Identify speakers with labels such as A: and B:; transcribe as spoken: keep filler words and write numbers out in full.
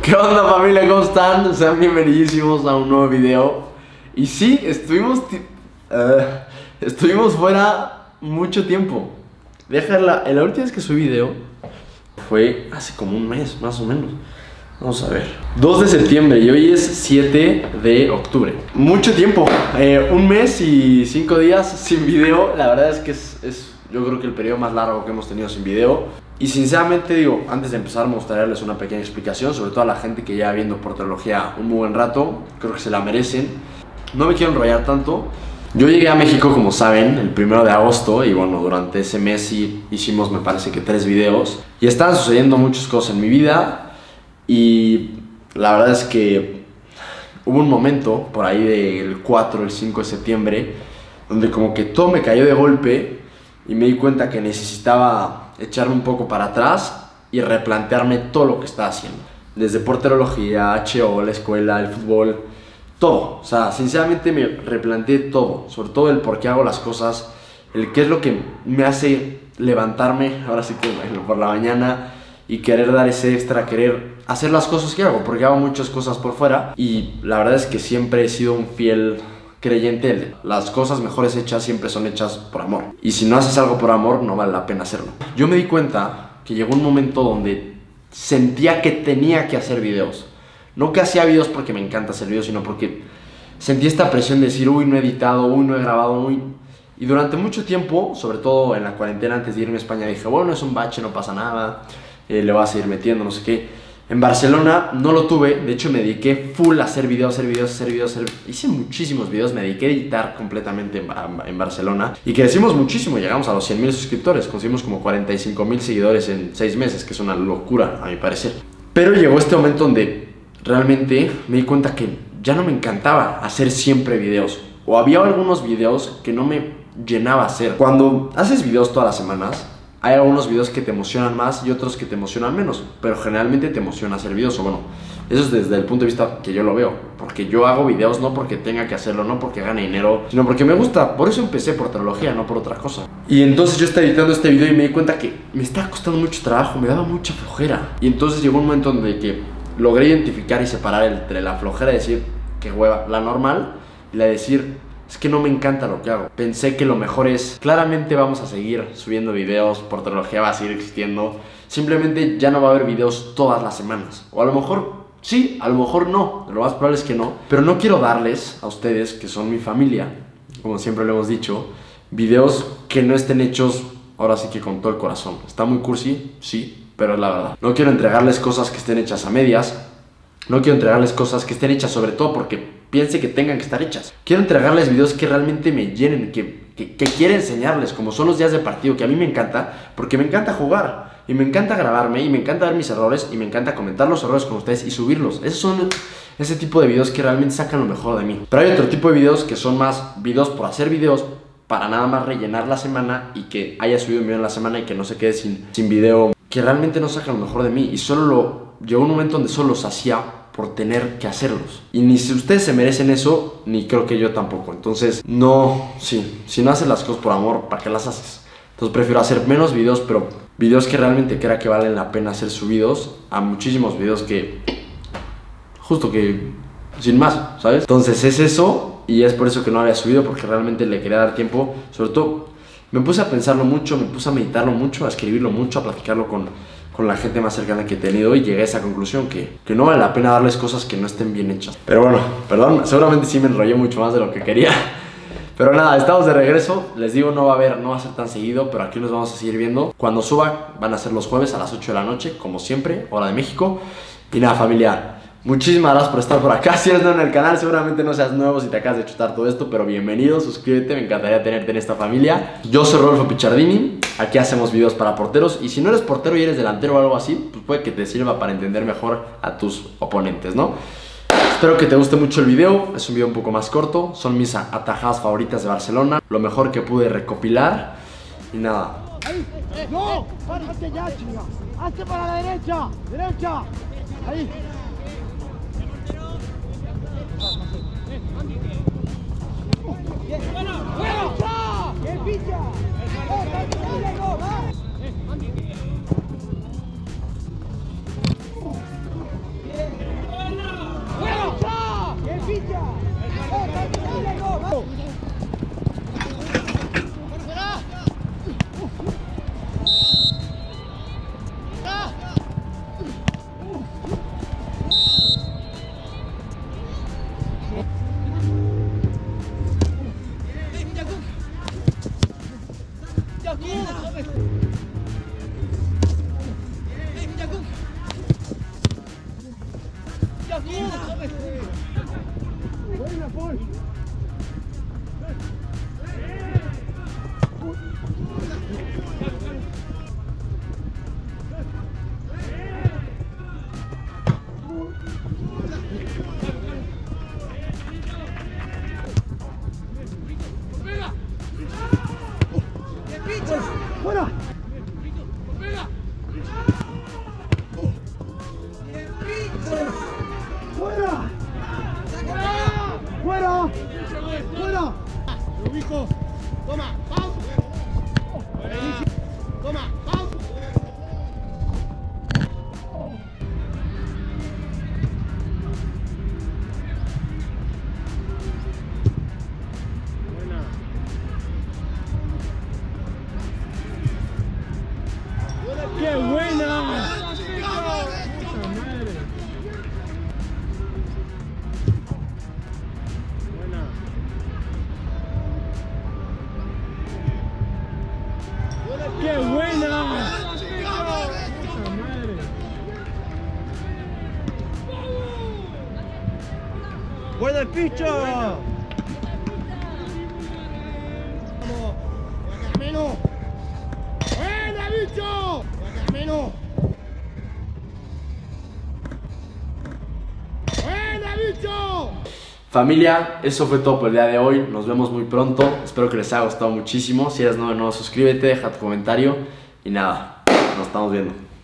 A: ¿Qué onda, familia? ¿Cómo están? Sean bienvenidísimos a un nuevo video. Y sí, estuvimos uh, Estuvimos fuera mucho tiempo. Déjala, la última vez que subí video fue hace como un mes, más o menos. Vamos a ver, dos de septiembre y hoy es siete de octubre. Mucho tiempo, eh, un mes y cinco días sin video. La verdad es que es, es yo creo que el periodo más largo que hemos tenido sin video. Y sinceramente digo, antes de empezar me gustaría darles una pequeña explicación, sobre todo a la gente que lleva viendo porterología un muy buen rato. Creo que se la merecen. No me quiero enrollar tanto. Yo llegué a México, como saben, el primero de agosto. Y bueno, durante ese mes sí hicimos, me parece que tres videos. Y estaban sucediendo muchas cosas en mi vida. Y la verdad es que hubo un momento por ahí del cuatro, el cinco de septiembre, donde como que todo me cayó de golpe y me di cuenta que necesitaba echarme un poco para atrás y replantearme todo lo que estaba haciendo. Desde porterología, H O, la escuela, el fútbol, todo. O sea, sinceramente me replanteé todo, sobre todo el por qué hago las cosas, el qué es lo que me hace levantarme, ahora sí que por la mañana, y querer dar ese extra, querer hacer las cosas que hago, porque hago muchas cosas por fuera. Y la verdad es que siempre he sido un fiel creyente de las cosas mejores hechas siempre son hechas por amor. Y si no haces algo por amor, no vale la pena hacerlo. Yo me di cuenta que llegó un momento donde sentía que tenía que hacer videos. No que hacía videos porque me encanta hacer videos, sino porque sentí esta presión de decir, uy, no he editado, uy, no he grabado, uy. Y durante mucho tiempo, sobre todo en la cuarentena antes de irme a España, dije, bueno, es un bache, no pasa nada. Eh, le vas a ir metiendo, no sé qué. En Barcelona no lo tuve, de hecho me dediqué full a hacer videos, hacer videos, hacer videos, hacer... hice muchísimos videos, me dediqué a editar completamente en, en Barcelona. Y crecimos muchísimo, llegamos a los cien mil suscriptores, conseguimos como cuarenta y cinco mil seguidores en seis meses, que es una locura a mi parecer. Pero llegó este momento donde realmente me di cuenta que ya no me encantaba hacer siempre videos. O había algunos videos que no me llenaba hacer. Cuando haces videos todas las semanas, hay algunos videos que te emocionan más y otros que te emocionan menos, pero generalmente te emociona hacer videos. O bueno, eso es desde el punto de vista que yo lo veo, porque yo hago videos no porque tenga que hacerlo, no porque gane dinero, sino porque me gusta. Por eso empecé porterología, no por otra cosa. Y entonces yo estaba editando este video y me di cuenta que me estaba costando mucho trabajo, me daba mucha flojera. Y entonces llegó un momento donde que logré identificar y separar entre la flojera de decir que hueva, la normal, y la de decir, es que no me encanta lo que hago. Pensé que lo mejor es, claramente vamos a seguir subiendo videos, porterología va a seguir existiendo, simplemente ya no va a haber videos todas las semanas. O a lo mejor sí, a lo mejor no, lo más probable es que no. Pero no quiero darles a ustedes, que son mi familia, como siempre lo hemos dicho, videos que no estén hechos ahora sí que con todo el corazón. Está muy cursi, sí, pero es la verdad. No quiero entregarles cosas que estén hechas a medias. No quiero entregarles cosas que estén hechas sobre todo porque piense que tengan que estar hechas. Quiero entregarles videos que realmente me llenen, que, que, que quiero enseñarles, como son los días de partido, que a mí me encanta, porque me encanta jugar, y me encanta grabarme, y me encanta ver mis errores, y me encanta comentar los errores con ustedes y subirlos. Esos son ese tipo de videos que realmente sacan lo mejor de mí. Pero hay otro tipo de videos que son más videos por hacer videos, para nada más rellenar la semana, y que haya subido un video en la semana y que no se quede sin, sin video, que realmente no sacan lo mejor de mí. Y solo lo... llegó un momento donde solo los hacía por tener que hacerlos. Y ni si ustedes se merecen eso, ni creo que yo tampoco. Entonces, no, sí, si no haces las cosas por amor, ¿para qué las haces? Entonces prefiero hacer menos videos, pero videos que realmente crea que valen la pena ser subidos, a muchísimos videos que, justo que, sin más, ¿sabes? Entonces es eso, y es por eso que no había subido, porque realmente le quería dar tiempo. Sobre todo, me puse a pensarlo mucho, me puse a meditarlo mucho, a escribirlo mucho, a platicarlo con... con la gente más cercana que he tenido, y llegué a esa conclusión que, que no vale la pena darles cosas que no estén bien hechas. Pero bueno, perdón, seguramente sí me enrollé mucho más de lo que quería. Pero nada, estamos de regreso. Les digo, no va a haber, no va a ser tan seguido, pero aquí nos vamos a seguir viendo. Cuando suba van a ser los jueves a las ocho de la noche, como siempre, hora de México. Y nada, familia, muchísimas gracias por estar por acá. Si eres nuevo en el canal, seguramente no seas nuevo si te acabas de chutar todo esto, pero bienvenido, suscríbete, me encantaría tenerte en esta familia. Yo soy Rodolfo Pichardini, aquí hacemos videos para porteros, y si no eres portero y eres delantero o algo así, pues puede que te sirva para entender mejor a tus oponentes, ¿no? Espero que te guste mucho el video, es un video un poco más corto, son mis atajadas favoritas de Barcelona, lo mejor que pude recopilar, y nada.
B: Ahí, no, hazte ya, chinga, hazte para la derecha, derecha, ahí. ¡Bien, picha! ¡Eh, ¡Fuera! ¡Fuera! ¡Fuera! ¡Fuera!
C: Lo ubico. Toma, pau. Toma, pau. Buena. ¡Qué buena! ¡Puta madre! Buena. ¡Qué buena! ¡Puta madre! ¡Buena el picho! ¡Vamos! ¡Caramelo! ¡Buena, bicho! ¡Caramelo! ¡Buena, bicho!
A: Familia, eso fue todo por el día de hoy. Nos vemos muy pronto. Espero que les haya gustado muchísimo. Si eres nuevo, no, suscríbete, deja tu comentario. Y nada, nos estamos viendo.